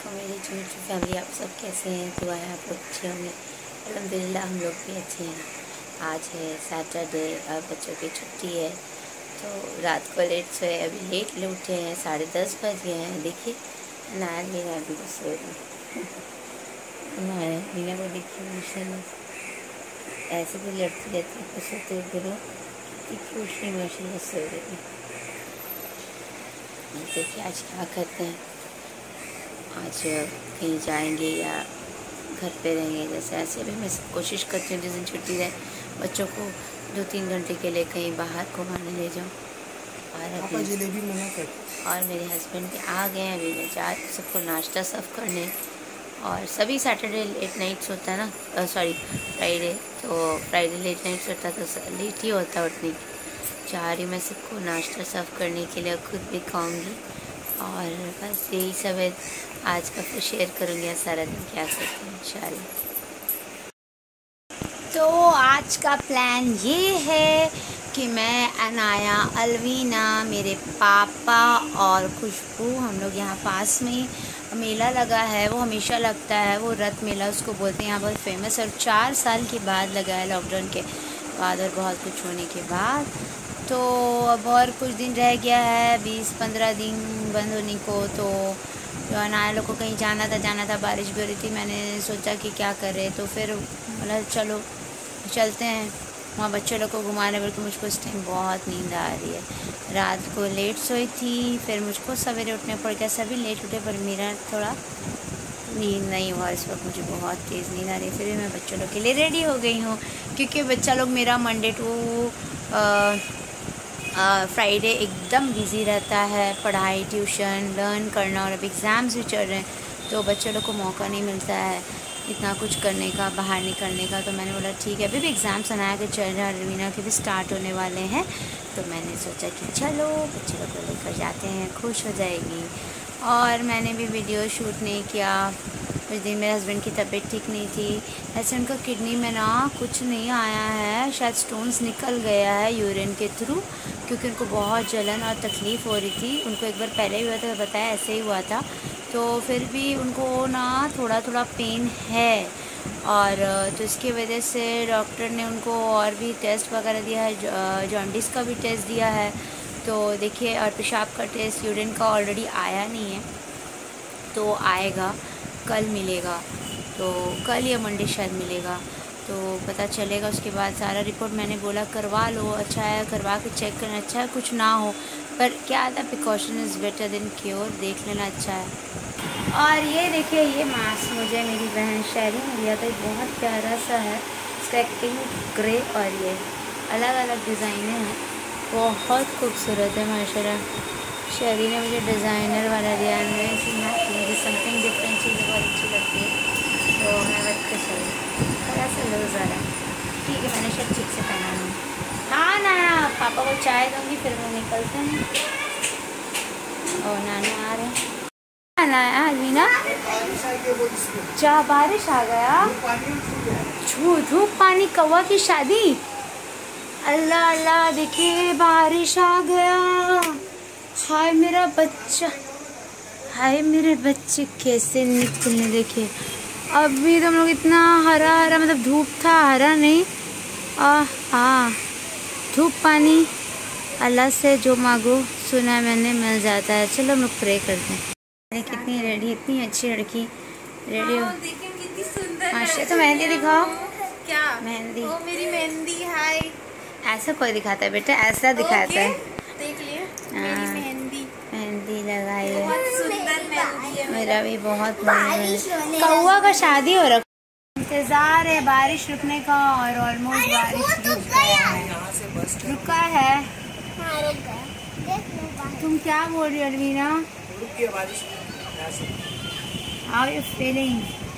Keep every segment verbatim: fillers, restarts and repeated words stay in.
वालेकुम मेरी छोटी फैमिली, आप सब कैसे हैं? दुआ है आप लोग अच्छे होंगे। अल्हम्दुलिल्लाह हम लोग भी अच्छे हैं। आज है सैटरडे और बच्चों की छुट्टी है, तो रात को लेट सोए, अभी लेट ले उठे हैं, साढ़े दस बज गए हैं। देखिए अनाया मीना भी सो रही हमारे मीना को देखिए माशाल्लाह ऐसे भी लड़ती रहती है, कुछ सोते दिनों कितनी खुशी माशाल्लाह सो रही है। देखिए आज क्या करते हैं, आज कहीं जाएंगे या घर पे रहेंगे। जैसे ऐसे अभी मैं कोशिश करती हूँ जिस दिन छुट्टी रहे बच्चों को दो तीन घंटे के लिए कहीं बाहर घुमाने ले जाऊँ। और अभी जलेबी मना कर और मेरे हस्बैंड भी आ गए हैं, अभी मैं जा सबको नाश्ता सर्व करने। और सभी सैटरडे लेट नाइट्स होता है ना, सॉरी फ्राइडे, तो फ्राइडे लेट नाइट्स होता है तो लेट ही होता है उठने की। जा रही मैं सबको नाश्ता सर्व करने के लिए, खुद भी खाऊँगी। और बस यही सब है आज का, फिर शेयर करूँगी सारा दिन क्या करते हैं इंशाल्लाह। तो आज का प्लान ये है कि मैं, अनाया, अलवीना, मेरे पापा और खुशबू, हम लोग यहाँ पास में मेला लगा है, वो हमेशा लगता है, वो रथ मेला उसको बोलते हैं, यहाँ बहुत फेमस है। और चार साल के बाद लगा है, लॉकडाउन के बाद और बहुत कुछ होने के बाद। तो अब और कुछ दिन रह गया है, बीस पंद्रह दिन बंद होने को। तो जो अनाया लोग को कहीं जाना था जाना था बारिश भी हो रही थी, मैंने सोचा कि क्या करे, तो फिर मतलब चलो चलते हैं वहाँ बच्चों लोग को घुमाने। बल्कि मुझको इस टाइम बहुत नींद आ रही है, रात को लेट सोई थी, फिर मुझको सवेरे उठने पड़ गया। सभी लेट उठे पर मेरा थोड़ा नींद नहीं हुआ इस वक्त, मुझे बहुत तेज़ नींद आ रही है। फिर भी मैं बच्चों लोग के लिए रेडी हो गई हूँ, क्योंकि बच्चा लोग मेरा मंडे टू फ्राइडे एकदम बिज़ी रहता है, पढ़ाई, ट्यूशन, लर्न करना, और अब एग्ज़ाम्स भी चल रहे हैं, तो बच्चों लोग को मौका नहीं मिलता है इतना कुछ करने का, बाहर निकलने का। तो मैंने बोला ठीक है, अभी भी एग्ज़ाम्स अनाया के चल रहे हैं, रवीना के भी स्टार्ट होने वाले हैं, तो मैंने सोचा कि चलो बच्चे लोग को लेकर जाते हैं, खुश हो जाएगी। और मैंने भी वीडियो शूट नहीं किया कुछ दिन, मेरे हस्बैंड की तबीयत ठीक नहीं थी। ऐसे उनका किडनी में ना कुछ नहीं आया है, शायद स्टोन्स निकल गया है यूरिन के थ्रू, क्योंकि उनको बहुत जलन और तकलीफ़ हो रही थी। उनको एक बार पहले भी हुआ था, बताया ऐसे ही हुआ था, तो फिर भी उनको ना थोड़ा थोड़ा पेन है। और तो इसकी वजह से डॉक्टर ने उनको और भी टेस्ट वगैरह दिया है, जॉन्डिस का भी टेस्ट दिया है, तो देखिए। और पेशाब का टेस्ट, यूरिन का ऑलरेडी आया नहीं है, तो आएगा, कल मिलेगा, तो कल या मंडे शायद मिलेगा, तो पता चलेगा। उसके बाद सारा रिपोर्ट मैंने बोला करवा लो, अच्छा है करवा के चेक करना, अच्छा है कुछ ना हो, पर क्या आता है, precaution is better than cure, देख लेना अच्छा है। और ये देखिए, ये मास्क मुझे मेरी बहन शहरी ने दिया था, बहुत प्यारा सा है, इसका पिंक, ग्रे और ये अलग अलग डिज़ाइनें हैं, बहुत खूबसूरत है माशाल्लाह। शहरी ने मुझे डिज़ाइनर वाला दिया है, मुझे समथिंग डिफरेंट चीज़ें बहुत अच्छी लगती है, तो मैं रख के चली थोड़ा सा लूज़ वाला है, ठीक है, मैंने शायद ठीक से पहना नहीं। हाँ ना, पापा को चाय दूँगी, फिर वो निकलते हैं। और नाना आ रहे हैं, नाना आया अलवीना, जा बारिश आ गया, छू धूप पानी कौवा की शादी, अल्लाह अल्लाह, देखिए बारिश आ गया। हाय मेरा बच्चा, हाय मेरे बच्चे कैसे निकलने, देखिए अभी तो हम लोग इतना हरा हरा, मतलब धूप था, हरा नहीं, आ हाँ धूप पानी, अल्लाह से जो मांगो सुना मैंने मिल जाता है। चलो हम लोग प्रे करते हैं। कितनी रेडी, इतनी अच्छी लड़की रेडी हो, कितनी सुंदर माशा। तो मेहंदी दिखाओ, क्या मेहंदी, ओ मेरी मेहंदी, हाय। ऐसा कोई दिखाता है बेटा, ऐसा दिखाता है, देख लिए मेरी मेहंदी, मेहंदी लगाई है, बहुत सुंदर मेहंदी है। मेरा भी बहुत मन, कौवा का शादी हो रखा, इंतजार है बारिश रुकने का, और ऑलमोस्ट बारिश रुक गया है, रुका है। तुम क्या बोल रही हो अलवीना? How you feeling?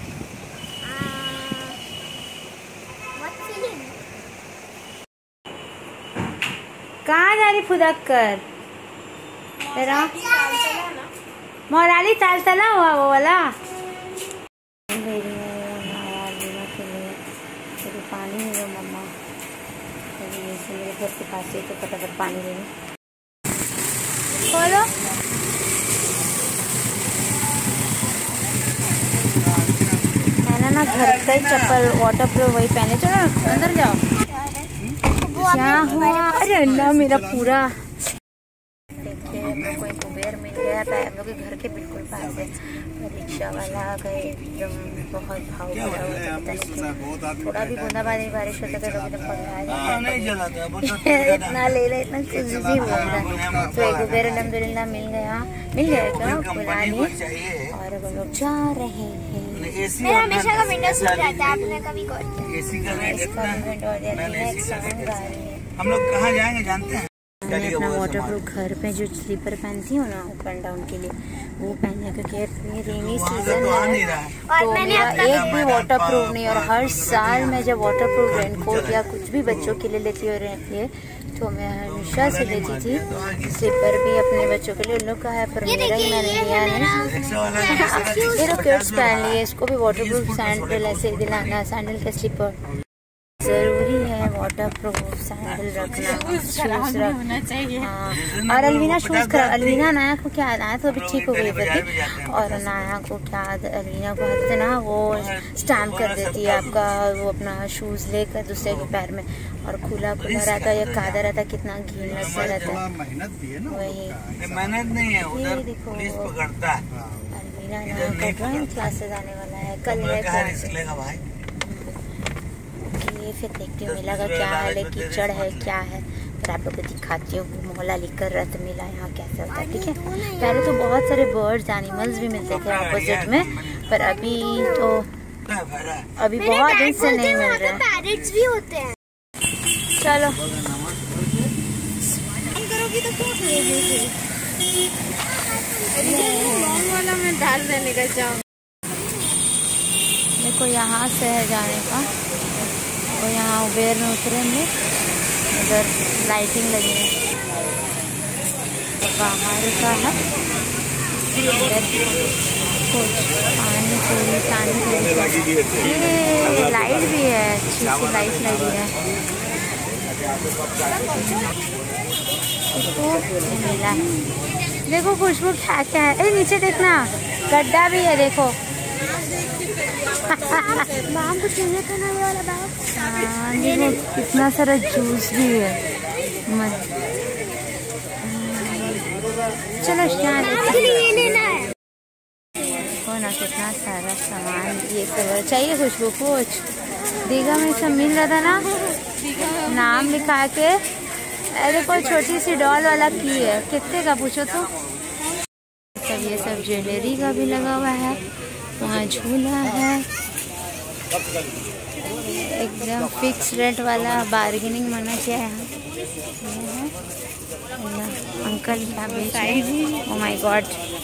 कहाँ जा रही फुदक कर? तेरा मोराली ताल तला हुआ वो वाला, पानी दे दो मम्मा, मेरे घर के पास ही, तो फटाफट पानी दे दो। खोलो, अपना घर का चप्पल वाटर प्रूफ वही पहने। चलो अंदर जाओ। क्या हुआ? अरे अल्लाह मेरा पूरा। देखिए हम लोग को एक कुबेर मिल गया था, हम लोग के घर के बिल्कुल पास है। रिक्शा वाला आ गए, एकदम बहुत भाव भरा हुआ, थोड़ा भी बूंदाबांदी बारिश होता था तो एकदम पगला इतना ले ले इतना कुछ भी बोल रहा। तो एक कुबेर अल्हम्दुलिल्लाह मिल गया मिल गया क्या पुरानी, और हम लोग जा रहे हैं। मेरा हमेशा का विंडो सूट रहता है, आपने कभी कॉल हम लोग कहाँ जाएंगे जानते हैं? मैंने अपना वाटर प्रूफ घर पे जो स्लीपर पहनती हूँ ना अप एंड डाउन के लिए वो पहने, क्योंकि रेनी सीजन है तो मेरा एक भी वाटर प्रूफ नहीं। और हर साल मैं जब वाटर प्रूफ रेनकोट या कुछ भी बच्चों के लिए लेती हूँ लिए तो मैं हमेशा से लेती थी। स्लीपर भी अपने बच्चों के लिए उन लोग का है, पर मेरा ही मैंने लिया नहीं। ये लोग किड्स पहन लिए, इसको भी वाटर प्रूफ सैंडल ऐसे दिलाना, सैंडल के स्लीपर जरूरी है, वाटर प्रूफ सैंडल रखना, शूज रखना चाहिए। हाँ, और अलवीना शूज कर, अलवीना नाया को क्या आया तो अभी ठीक हो गई थी, और नाया को क्या अलवीना को आदत है ना वो स्टैम्प कर देती है आपका, वो अपना शूज लेकर दूसरे के पैर में, और खुला खुला रहता है या कादा रहता है, कितना घीन सा रहता है। वही मेहनत नहीं है, उधर पुलिस पकड़ता है। अलवीना नाया का ड्राइंग क्लासेस आने वाला है, कल है क्लास। फिर देखती हूँ मेला का क्या हाल है, कीचड़ है क्या है, फिर आप लोग को दिखाती हूँ मोहल्ला लिखकर रथ मेला यहाँ कैसे होता है। ठीक है, पहले तो बहुत सारे बर्ड्स एनिमल्स भी मिलते थे ऑपोजिट में, पर अभी तो अभी बहुत दिन से नहीं मिल रहे हैं। पैरेट्स भी होते हैं। चलो वाला मैं डाल देने का चाहूँ। देखो यहाँ से है जाने का, और यहाँ उबेर में उतरेंगे, उधर लाइटिंग लगी है, तो बाहर का है कुछ पानी पूरी पानी ये लाइट भी है, अच्छी सी लाइट लगी है। मेला है, देखो खुशबू क्या क्या है। अरे नीचे देखना गड्ढा भी है, देखो बाम कुछ नहीं था ना ये वाला बाम। हाँ देखो कितना सारा जूस भी है। मत चलो ये लेना है। देखो ना कितना सारा सामान ये सब चाहिए। खुशबू कुछ दीघा में सब मिल रहा था ना, नाम लिखा के। अरे कोई छोटी सी डॉल वाला की है, कितने का पूछो तो। सब ये सब ज्वेलरी का भी लगा हुआ है, वहाँ झूला है एकदम फिक्स रेट वाला, बार्गेनिंग मना किया है। अंकल क्या बेच रहे हैं? ओह माय गॉड,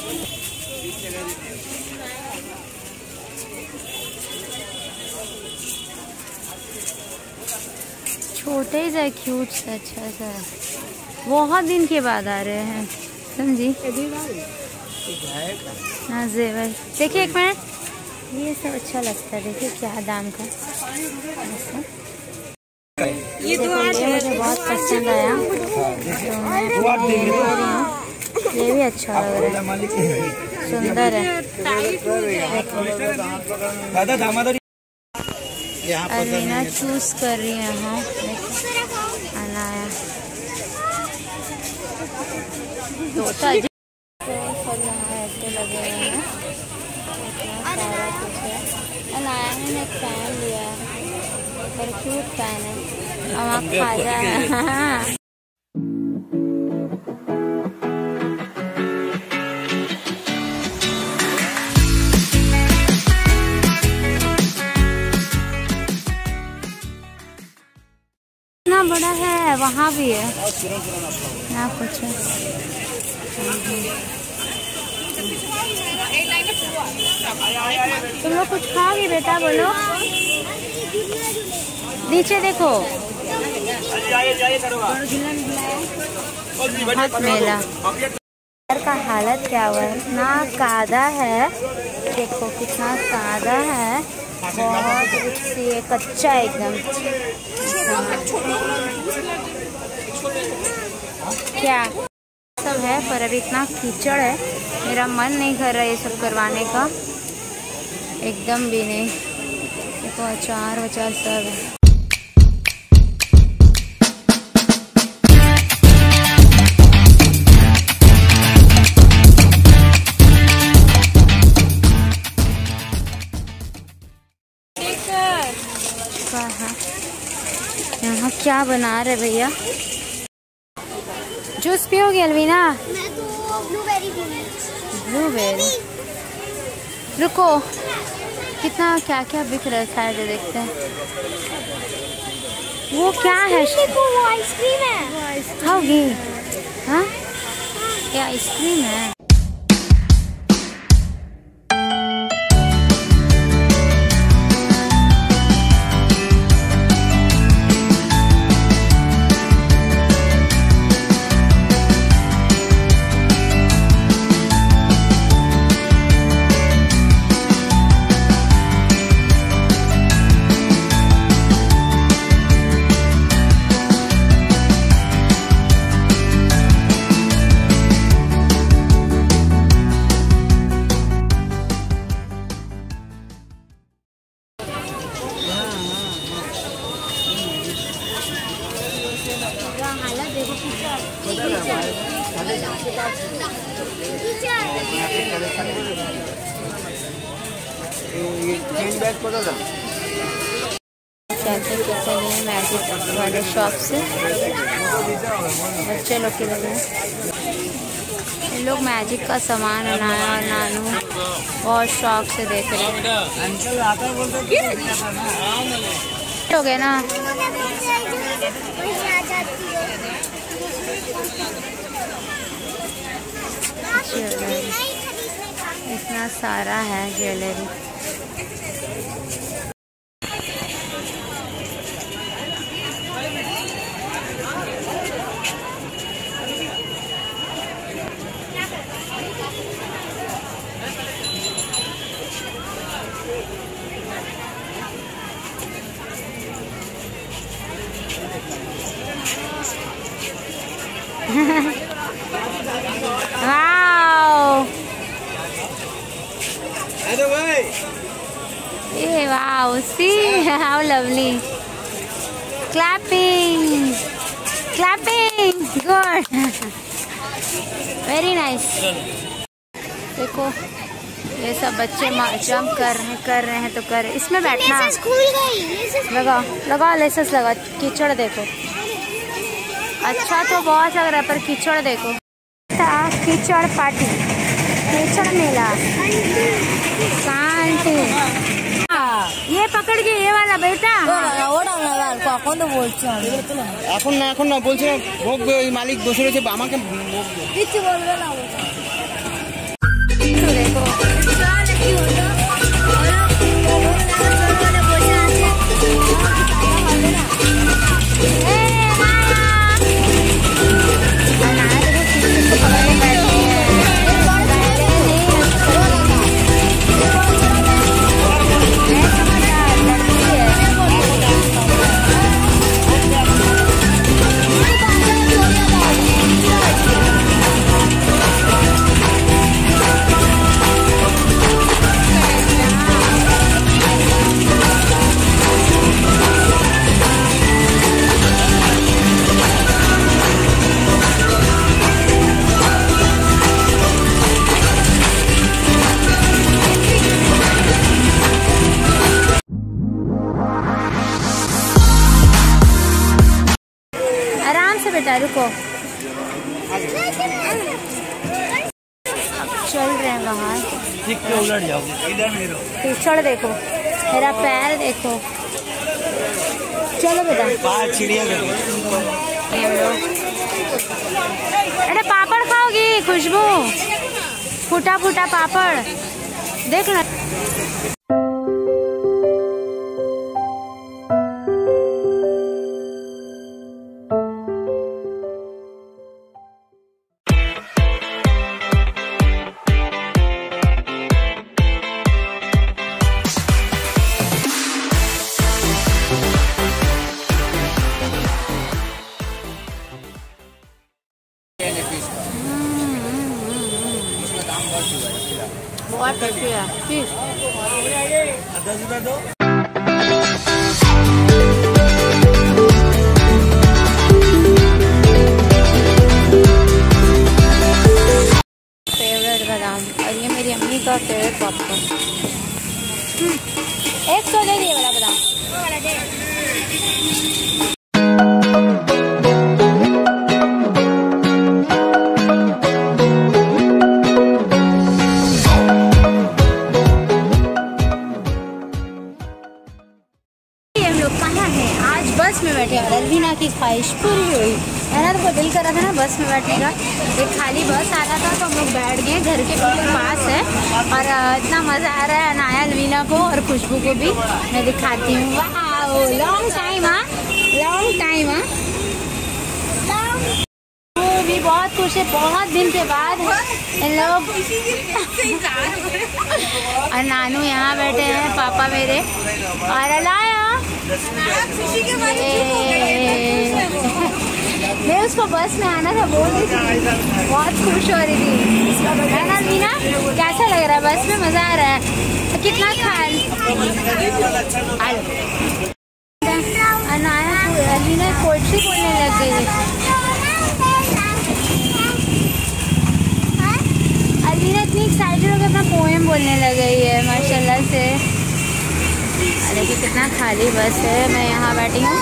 छोटे सा क्यूट सा अच्छा सा, बहुत दिन के बाद आ रहे हैं, समझी। हाँ जेवर देखिए, एक मिनट, ये सब अच्छा लगता है। देखिए क्या दाम का, ये देखो ये मुझे बहुत पसंद आया, तो मैं ये ले रही हूँ। ये भी अच्छा लग रहा है, सुंदर है। अलवीना चूज कर रही है, हाँ अनाया तोता जी सब यहाँ ऐसे लगे हुए हैं, इतना सारा कुछ है। अनाया ने एक फैन लिया है, पर क्यूट फैन है, अब आप खा जाए। इतना बड़ा है, वहाँ भी है ना कुछ है। तुम लोग कुछ खाओगी बेटा, बोलो। नीचे देखो, बहुत मेला का हालत क्या हुआ है, इतना कादा है, देखो कितना कादा है, बहुत सी कच्चा एकदम। क्या सब है, पर अभी इतना कीचड़ है, मेरा मन नहीं कर रहा ये सब करवाने का, एकदम भी नहीं। देखो अचार वचार सब है। यहाँ क्या बना रहे भैया? जूस पियोगी अलवीना? मैं तो ब्लूबेरी पीऊंगी। ब्लूबेरी। रुको, कितना क्या क्या बिक रहा है, शायद देखते हैं। वो क्या है? देखो वो आइसक्रीम है। खाओगी? हाँ, ये आइसक्रीम है। चलते चले मैजिक वाले शॉप से, बच्चे लोग के लिए इन लोग मैजिक का सामान बनाया और नानू बहुत शौक से देख रहे हैं। हो गए ना? इतना सारा है jewellery. Wow! Yeah, wow! See how lovely! Clapping, clapping, good. Very nice. देखो ये सब बच्चे जंप कर रहे कर रहे हैं तो कर रहे। इसमें बैठना। लगाओ लगाओ लेसेस लगा। कीचड़ देखो, अच्छा तो बहुत लग रहा है पर कीचड़ देखो। कीचड़ पार्टी, कीचड़ मेला, शांति। ये पकड़ के ये वाला बेटा কখন তো বলছি এখন না এখন না বলছি না, ভোগ মালিক বসে রয়েছে আমাকে কিছু বলবে না। देखो बेटा रुको, चल रहे हैं बाहर। उलट जाओ इधर मेरे कीचड़ देखो, मेरा पैर देखो। चलो बेटा चिड़ियाघर। अरे पापड़ खाओगी खुशबू? फूटा फूटा पापड़ देखना। बहुत टेस्टी है। फेवरेट बादाम, और ये मेरी अम्मी का फेवरेट पॉपकॉर्न। एक सौ दे दिए वाला बादाम। हम लोग कहाँ हैं? आज बस में बैठे और अलवीना की ख्वाहिश पूरी हुई है ना। तो दिल कर रहा था ना बस में बैठने का, एक खाली बस आ रहा था तो हम लोग बैठ गए। घर के बिल्कुल पास है और इतना मज़ा आ रहा है अनाया, अलवीना को और खुशबू को भी मैं दिखाती हूँ। वाह, लॉन्ग टाइम हाँ, लॉन्ग टाइम हाँ। वो भी बहुत खुश है, बहुत दिन के बाद इन लोग। और नानू यहाँ बैठे हैं, पापा मेरे और अलाया। मैं उसको बस में आना था बोल रही थी, बहुत खुश हो रही थी है ना मीना। कैसा लग रहा है बस में? मजा आ रहा है। तो कितना खाल अनाया अलीना पोइट्री बोलने लग गई है। अलीना इतनी एक्साइटेड होकर अपना पोएम बोलने लग गई है माशाल्लाह से। देखिए कितना खाली बस है, मैं यहाँ बैठी हूँ।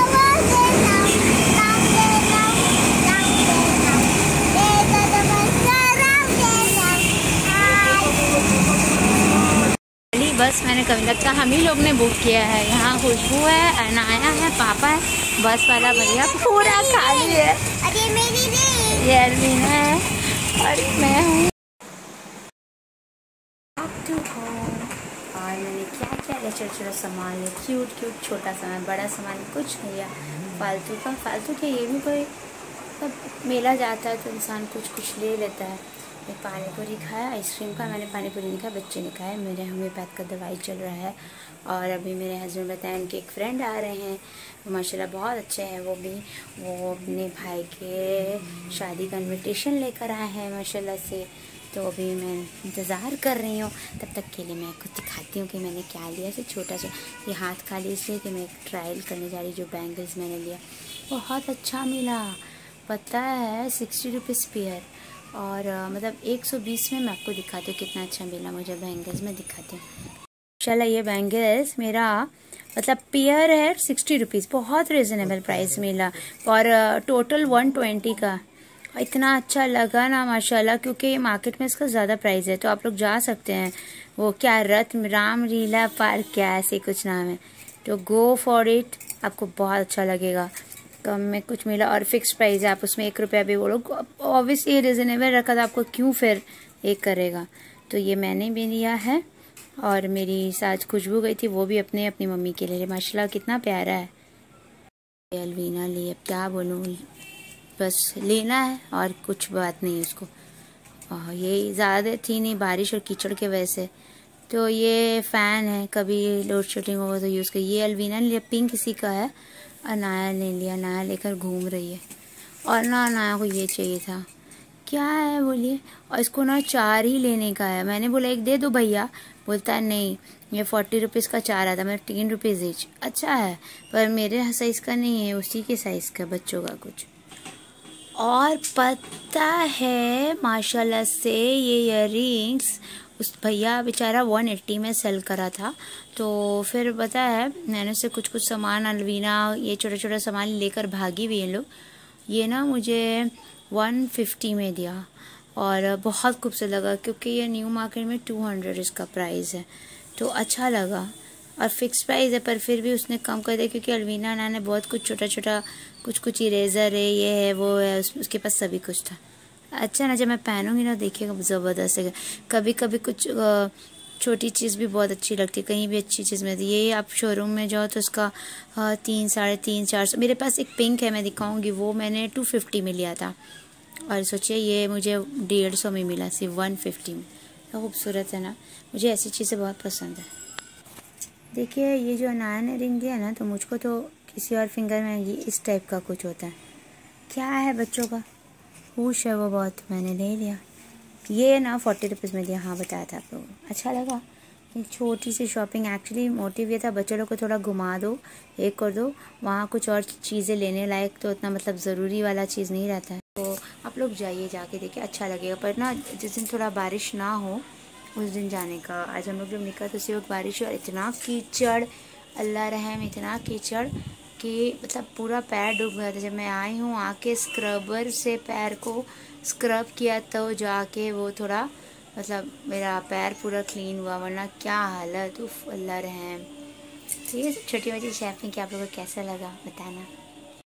खाली बस मैंने कभी लगता हम ही लोग ने बुक किया है। यहाँ खुशबू है, अनाया है, पापा है, बस वाला भैया पूरा खाली है। अरे मेरी नहीं, ये अलवीना है और मैं हूँ। और मैंने क्या क्या लिया, छोटा छोटा सामान लिया, क्यूट क्यूट छोटा सामान, बड़ा सामान कुछ नहीं लिया फालतू का। फालतू के ये भी कोई मतलब मेला जाता है तो इंसान कुछ कुछ ले लेता है। मैं पानी पूरी खाया, आइसक्रीम का, मैंने पानी पूरी नहीं खाया, बच्चे ने खाया। मेरे होम्योपैथ का दवाई चल रहा है और अभी मेरे हस्बैंड बताए उनके एक फ्रेंड आ रहे हैं, माशाल्लाह बहुत अच्छे हैं वो भी। वो अपने भाई के शादी का इन्विटेशन लेकर आए हैं माशाल्लाह से। तो अभी मैं इंतज़ार कर रही हूँ, तब तक के लिए मैं खुद दिखाती हूँ कि मैंने क्या लिया। ऐसे छोटा सा ये हाथ खाली इसलिए कि मैं एक ट्रायल करने जा रही। जो बैंगल्स मैंने लिया बहुत अच्छा मिला, पता है सिक्सटी रुपीज़ पेयर। और आ, मतलब एक सौ बीस में मैं आपको दिखाती हूँ कितना अच्छा मिला मुझे बैंगल्स में, दिखाती हूँ इंशाल्लाह। ये बैंगल्स मेरा मतलब पेयर है सिक्सटी रुपीज़, बहुत रिजनेबल प्राइस मिला और टोटल वन ट्वेंटी का। इतना अच्छा लगा ना माशाल्लाह, क्योंकि मार्केट में इसका ज़्यादा प्राइस है। तो आप लोग जा सकते हैं, वो क्या रथ राम लीला पार्क क्या ऐसे कुछ नाम है, तो गो फॉर इट, आपको बहुत अच्छा लगेगा। कम में कुछ मिला और फिक्स प्राइस है, आप उसमें एक रुपया भी बोलो। ऑब्वियसली रिजनेबल रखा था, आपको क्यों फिर एक करेगा। तो ये मैंने भी लिया है और मेरी साथ खुशबू गई थी, वो भी अपने अपनी मम्मी के लिए। माशाल्लाह कितना प्यारा है। अलवीना लिए, अब क्या बोलूँ, बस लेना है और कुछ बात नहीं उसको। और ये ज़्यादा थी नहीं बारिश और कीचड़ के वजह से। तो ये फ़ैन है, कभी लोड शेडिंग होगा तो यूज़ कर। ये अलवीना ने लिया, पिंक किसी का है, अनाया ने लिया, अनाया लेकर घूम रही है। और ना अनाया को ये चाहिए था, क्या है बोलिए, और इसको ना चार ही लेने का है। मैंने बोला एक दे दो भैया, बोलता है नहीं ये फोर्टी रुपीज़ का चार आता, मैं तीन रुपीज़ ईच। अच्छा है पर मेरे साइज़ का नहीं है, उसी के साइज़ का बच्चों का कुछ। और पता है माशाल्लाह से ये इयररिंग्स उस भैया बेचारा वन एट्टी में सेल करा था। तो फिर पता है मैंने उससे कुछ कुछ सामान, अलवीना ये छोटा छोटा सामान लेकर भागी भी हैं लोग। ये ना मुझे वन फिफ्टी में दिया और बहुत खूबसूरत लगा, क्योंकि ये न्यू मार्केट में टू हंड्रेड इसका प्राइस है। तो अच्छा लगा और फिक्स प्राइस है, पर फिर भी उसने कम कर दिया, क्योंकि अलवीना ना ने बहुत कुछ छोटा छोटा कुछ कुछ इरेज़र है, ये है वो है, उस, उसके पास सभी कुछ था। अच्छा ना जब मैं पहनूंगी ना देखिएगा ज़बरदस्त है। कभी कभी कुछ छोटी चीज़ भी बहुत अच्छी लगती है, कहीं भी अच्छी चीज़ मिलती है। ये आप शोरूम में जाओ तो उसका तीन साढ़े तीन चार सौ। मेरे पास एक पिंक है, मैं दिखाऊंगी, वो मैंने टू फिफ्टी में लिया था और सोचिए ये मुझे डेढ़ सौ में मिला, सिर्फ वन फिफ्टी में। खूबसूरत है ना, मुझे ऐसी चीज़ें बहुत पसंद है। देखिए ये जो अनाया ने रिंग दिया ना, तो मुझको तो किसी और फिंगर में ये इस टाइप का कुछ होता है। क्या है बच्चों का खुश है वो बहुत, मैंने ले लिया। ये ना फोर्टी रुपीज़ में दिया, हाँ बताया था आप लोगों को, अच्छा लगा। एक छोटी सी शॉपिंग, एक्चुअली मोटिव ये था बच्चों लोग को थोड़ा घुमा दो, एक कर दो, वहाँ कुछ और चीज़ें लेने लायक तो उतना मतलब ज़रूरी वाला चीज़ नहीं रहता है। तो आप लोग जाइए, जाके देखिए, अच्छा लगेगा। पर ना जिस दिन थोड़ा बारिश ना हो उस दिन जाने का। आज हम लोग जब निकला तो उसी वक्त बारिश और इतना कीचड़, अल्लाह रहम, इतना कीचड़ कि मतलब पूरा पैर डूब गया था। जब मैं आई हूँ आके स्क्रबर से पैर को स्क्रब किया तो जाके वो थोड़ा मतलब मेरा पैर पूरा क्लीन हुआ, वरना क्या हालत, उफ अल्लाह रहम। तो ये सब छोटी मोटी शॉपिंग कि आप लोगों को कैसा लगा बताना।